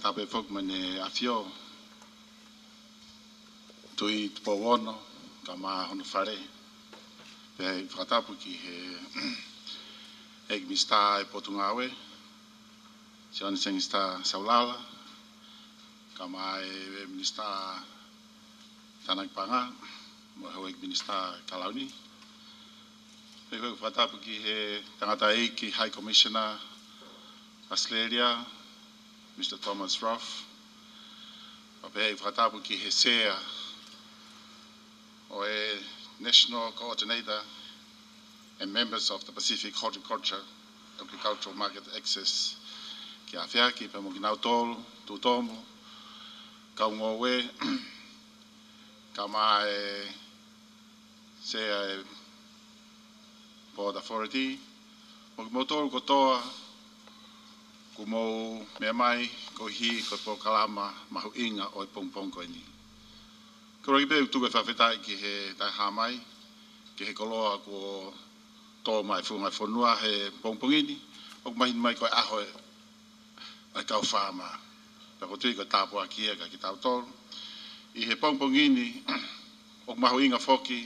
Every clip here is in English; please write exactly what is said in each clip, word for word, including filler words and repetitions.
tape fok mane afio tui powono kama hono fare pe fratapu ki he ek mista e potungawe sione seng sta saulala kama e mista tanak panga mo ho ek mista kalauni pe fratapu ki he tangata e ki High Commissioner Australia Mister Thomas Ruff pe fratapu ki he sea or a national coordinator and members of the Pacific Horticulture Agricultural Market Access ki afia ki pe mo kinau tolu tu tomo ka ngowe kama e se e Port Authority mo mo tolu ko toa ku mo me mai ko hi ko po kalama mahu inga o pongpong ko ni ko ri be tu ka feta ki he ta hamai ki he koloa ko to mai fu mai fonua he pongpongini o mai mai ko aho ai ka fama pa ko tu ko tapo aki ka ki tau tol I he pongpongini o mahu inga foki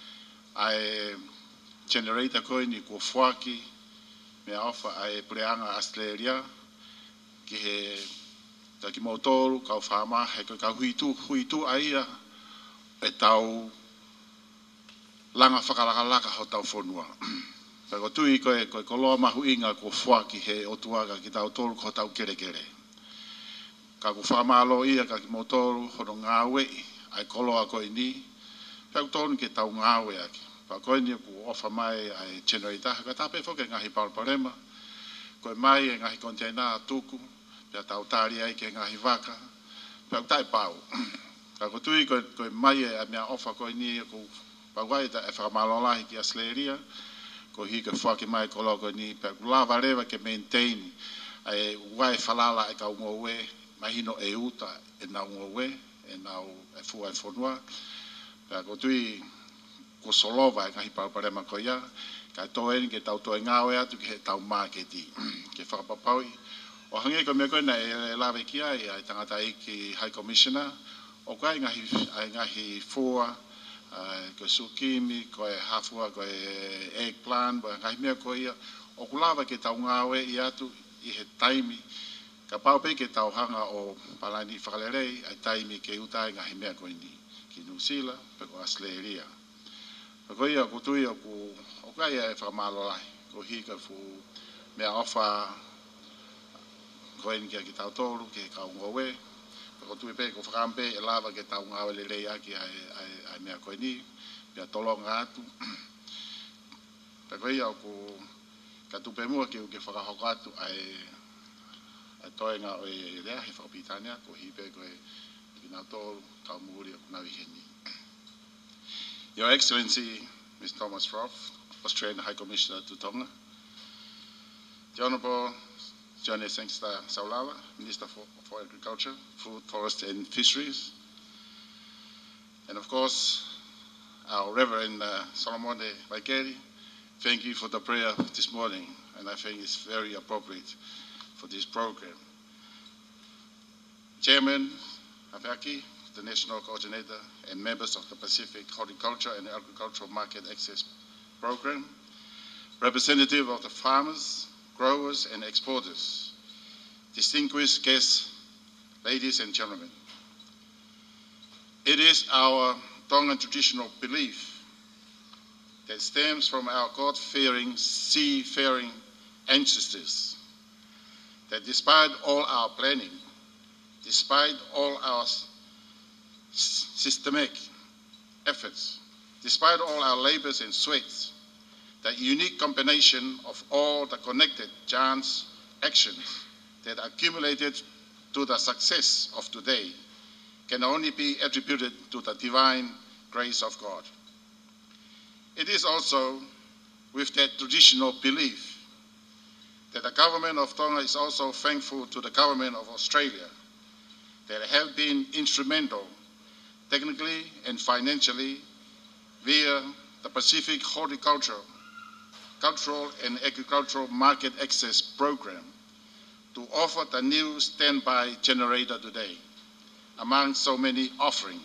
ai generator ko ni ko fuaki me ofa ai preanga Australia ki he ta ki motor ka fama he ka huitu huitu ai e tau langa whakalakalaka ho tau whonua. Pea ko tui koe koe koloa mahu inga ko whaki he o tuaga ki tau tolu ko tau kere kere. Ka ku whamalo ia ka ki motoru hono ngāwe ai koloa koe ni. Pea ku tonu ke tau ngāwe aki. Pea koe ni ku ofa mai ai generator. Ka tape whoke ngahi palparema. Koe mai e ngahi container tuku. Pea tau tari ai ke ngahi waka. Pea ku tai pau. Ka ko tui ko ko mai e mea ofa ko ni ko pagwai ta e whakamalola ki Australia ko hi ke whaki mai ko lo ko ni pe lava rewa ke maintain ai wai falala e ka ngowe mahino e uta e na ngowe e na e fu e fonua pe ko tui ko solova e ka hi pa pare ma ko ya ka to en ke tau to ngawe atu ke tau marketi ke whakapapau o hange ko me ko na e lava ki ai ai tangata i ki High Commissioner o kai ngahi ai ngahi foa ko sukimi ko e hafua ko e eggplant ba ngahi me ko ia o kulava ke tau ngawe i atu I he taimi ka pau pe ke tau hanga o palani whakalere ai taimi ke utai ngahi me ko ni ki New Zealand pe ko Australia ko ia ko tui o ku o kai e whakamalo lai ko hi ka fu mea ofa ko en ki tau tolu ke ka ngowe ko tu pe ko frampe e lava ke tau ngawe le le aki ai ai ai mea ko ni pe tolonga atu pe ko ia ko ka tu pe mo ke ke faka hokatu ai ai toenga o e le he fapitania ko hi pe ko e binato ka muri ko na viheni Your Excellency Mister Thomas Ruff, Australian High Commissioner to Tonga, the Honourable Johnny Sengsta Saulala, Minister for, for Agriculture, Food, Forest and Fisheries. And of course, our Reverend uh, Solomon Waikeri, thank you for the prayer this morning, and I think it's very appropriate for this program. Chairman Afaki, the National Coordinator, and members of the Pacific Horticulture and Agricultural Market Access Program, representative of the farmers, growers and exporters, distinguished guests, ladies and gentlemen. It is our Tongan traditional belief that stems from our God-fearing, sea-faring ancestors that despite all our planning, despite all our systemic efforts, despite all our labors and sweats, that unique combination of all the connected giants actions that accumulated to the success of today can only be attributed to the divine grace of God. It is also with that traditional belief that the government of Tonga is also thankful to the government of Australia that have been instrumental technically and financially via the Pacific Horticulture Cultural and Agricultural Market Access Program to offer the new standby generator today, among so many offerings.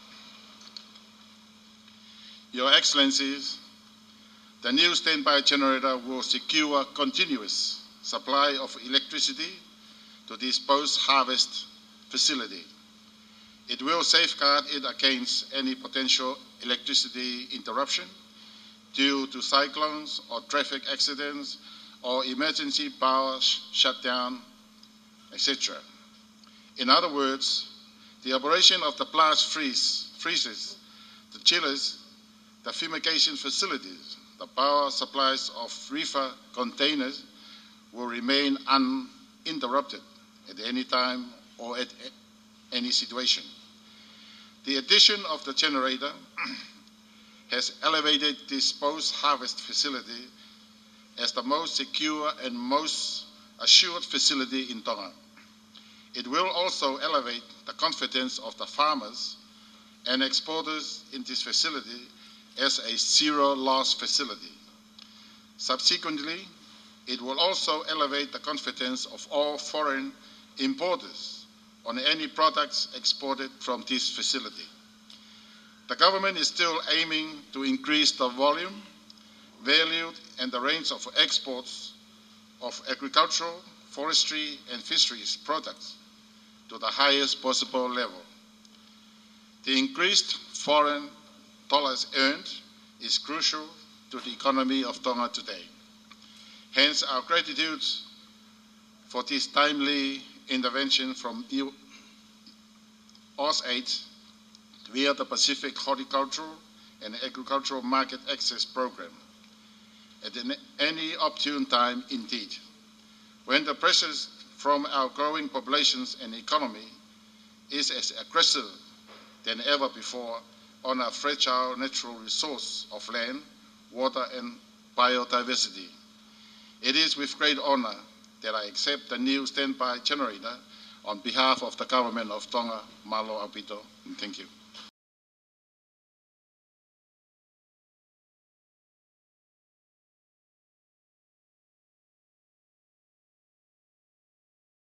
Your Excellencies, the new standby generator will secure continuous supply of electricity to this post-harvest facility. It will safeguard it against any potential electricity interruption due to cyclones or traffic accidents or emergency power sh shutdown, et cetera. In other words, the operation of the blast freeze, freezers, the chillers, the fumigation facilities, the power supplies of reefer containers will remain uninterrupted at any time or at any situation. The addition of the generator has elevated this post-harvest facility as the most secure and most assured facility in Tonga. It will also elevate the confidence of the farmers and exporters in this facility as a zero-loss facility. Subsequently, it will also elevate the confidence of all foreign importers on any products exported from this facility. The government is still aiming to increase the volume, value, and the range of exports of agricultural, forestry, and fisheries products to the highest possible level. The increased foreign dollars earned is crucial to the economy of Tonga today. Hence, our gratitude for this timely intervention from AusAid via the Pacific Horticultural and Agricultural Market Access Program at any opportune time indeed, when the pressures from our growing populations and economy is as aggressive than ever before on our fragile natural resource of land, water, and biodiversity. It is with great honor that I accept the new standby generator on behalf of the government of Tonga. Malo Apito, and thank you.